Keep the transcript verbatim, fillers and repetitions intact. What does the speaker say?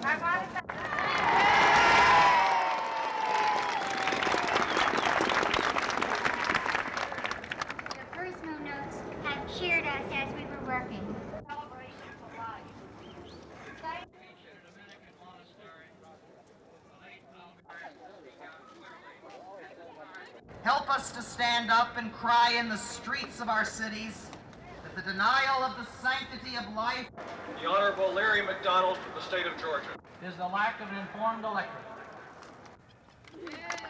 The personal notes have cheered us as we were working. Help us to stand up and cry in the streets of our cities that the denial of the sanctity of life, the Honorable Larry McDonald from the state of Georgia, is the lack of an informed electorate. Yeah.